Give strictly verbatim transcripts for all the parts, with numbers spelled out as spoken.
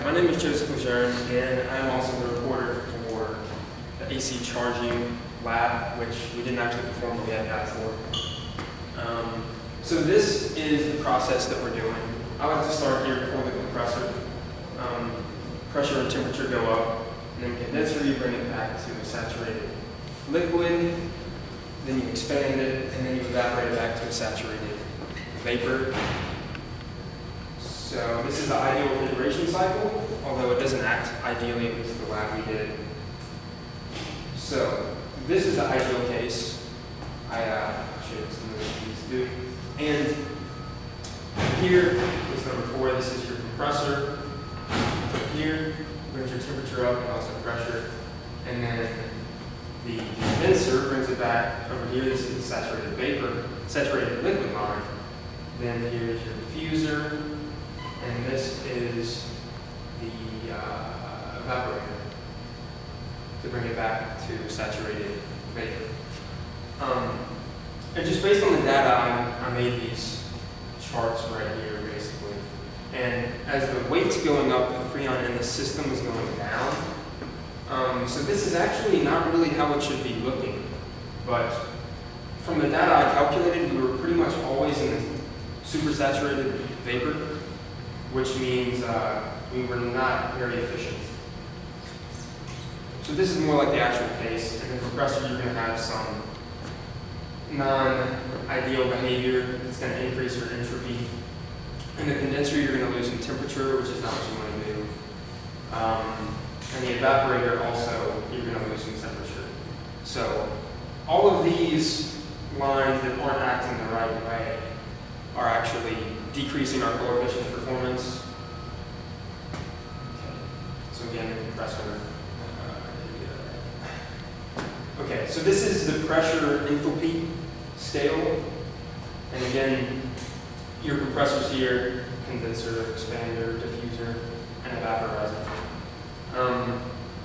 my name is Joseph Lejeune, and I'm also the reporter for the A C Charging Lab, which we didn't actually perform, but we had guys for. Um, so this is the process that we're doing. I like to start here before the compressor. Um, pressure and temperature go up, and then condenser, you bring it back to a saturated liquid, then you expand it, and then you evaporate it back to a saturated vapor. So this is the ideal refrigeration cycle, although it doesn't act ideally, at least the lab we did. So this is the ideal case. I uh, showed some of these do. And here is number four. This is your compressor. Put here, brings your temperature up and also pressure. And then the condenser brings it back over here. This is the saturated vapor, saturated liquid line. Then here's your diffuser. And this is the uh, evaporator to bring it back to saturated vapor. Um, and just based on the data, I, I made these charts right here, basically. And as the weight's going up, the Freon in the system is going down. Um, so this is actually not really how it should be looking. But from the data I calculated, we were pretty much always in the supersaturated vapor, which means uh, we were not very efficient. So this is more like the actual case. In the compressor, you're going to have some non-ideal behavior that's going to increase your entropy. In the condenser, you're going to lose some temperature, which is not what you want to do. Um, and the evaporator also, you're going to lose some temperature. So all of these lines that aren't acting the right way are actually decreasing our coefficient of performance. Okay. So again, the compressor. Uh, okay, so this is the pressure enthalpy scale. And again, your compressors here, condenser, expander, diffuser, and vaporizer. Um,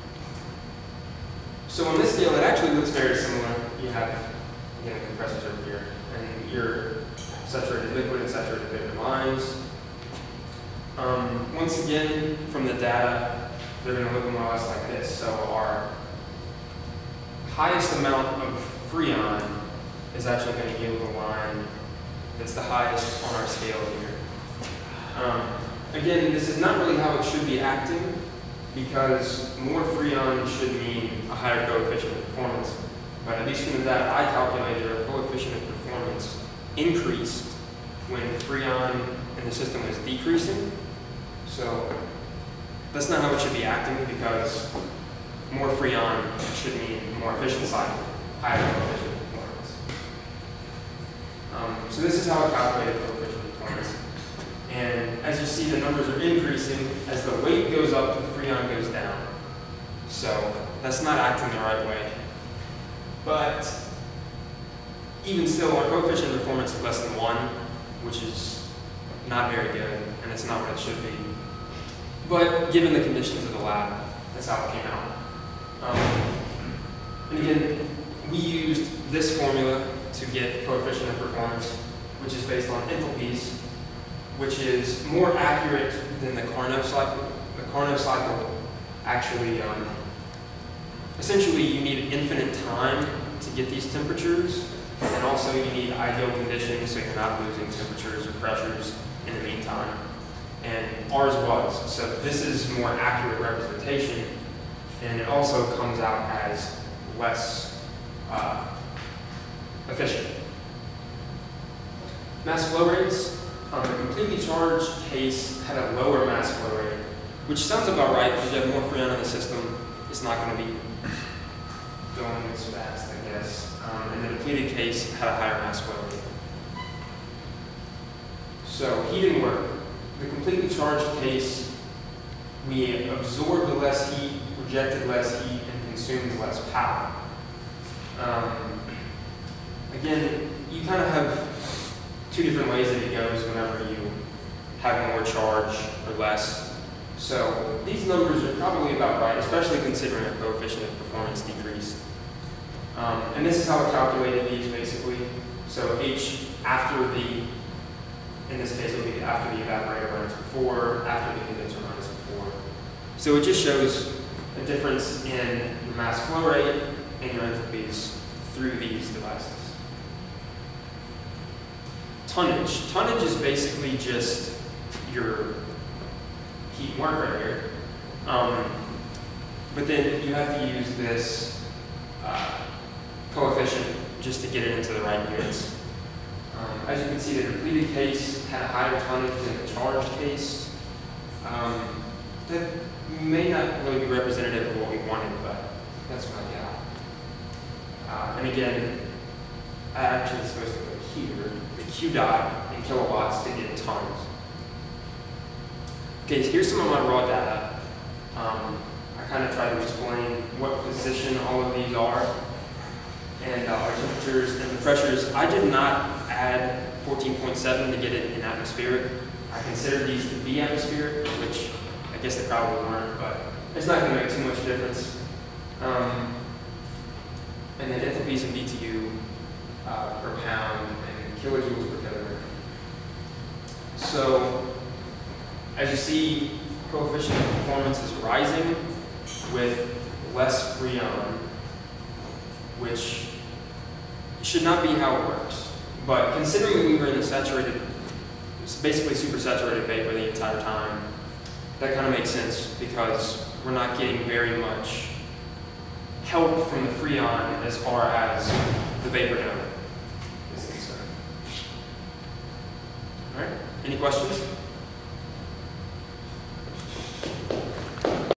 so on this scale, it actually looks very similar. You have, again, the compressors over here, and your saturated liquid and saturated vapor lines. Um, once again, from the data, they're going to look more or less like this. So our highest amount of Freon is actually going to yield a line that's the highest on our scale here. Um, again, this is not really how it should be acting, because more Freon should mean a higher coefficient of performance. But at least from the data I calculated, our coefficient of performance increased when Freon in the system was decreasing. So that's not how it should be acting, because more Freon should mean more efficient cycle, higher coefficient of performance. Um, so this is how I calculated coefficient of performance. And as you see, the numbers are increasing. As the weight goes up, the Freon goes down. So that's not acting the right way. But even still, our coefficient of performance is less than one, which is not very good, and it's not what it should be. But given the conditions of the lab, that's how it came out. Um, and again, we used this formula to get coefficient of performance, which is based on enthalpies, which is more accurate than the Carnot cycle. The Carnot cycle actually, um, essentially you need infinite time to get these temperatures, and also you need ideal conditions so you're not losing temperatures or pressures in the meantime. And ours was. So this is more accurate representation, and it also comes out as less uh, efficient. Mass flow rates. Um, the completely charged case had a lower mass flow rate, which sounds about right because you have more Freon in the system. It's not going to be going as fast, I guess. Um, and the depleted case had a higher mass flow rate. So heat and work. The completely charged case, we absorbed less heat, rejected less heat, and consumed less power. Um, again, you kind of have two different ways that it goes whenever you have more charge or less. So these numbers are probably about right, especially considering a coefficient of performance decreased. Um, and this is how I calculated these basically. So H after the, in this case, it'll be after the evaporator runs before, after the condenser runs before. So it just shows a difference in your mass flow rate and your enthalpies through these devices. Tonnage. Tonnage is basically just your heat and work right here. Um, but then you have to use this uh, coefficient just to get it into the right units. Um, as you can see, the depleted case had a higher tonnage than the charged case. Um, that may not really be representative of what we wanted, but that's what I got. Uh, and again, I actually supposed to put here the Q dot in kilowatts to get tons. Okay, so here's some of my raw data. Um, I kind of tried to explain what position all of these are, and uh, our temperatures and the pressures. I did not add fourteen point seven to get it in atmospheric. I considered these to be atmospheric, which I guess they probably weren't, but it's not going to make too much difference. Um, and then enthalpies in B T U uh, per pound and kilojoules per kilogram. So, as you see, coefficient of performance is rising with less Freon, which should not be how it works. But considering we were in a saturated, basically supersaturated vapor the entire time, that kind of makes sense because we're not getting very much help from the Freon as far as the vapor dome is concerned. All right, any questions?